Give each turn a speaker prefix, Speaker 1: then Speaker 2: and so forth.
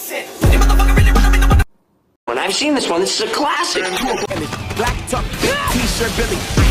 Speaker 1: When I've seen this one, this is a classic.
Speaker 2: Black tuck, t-shirt Billy.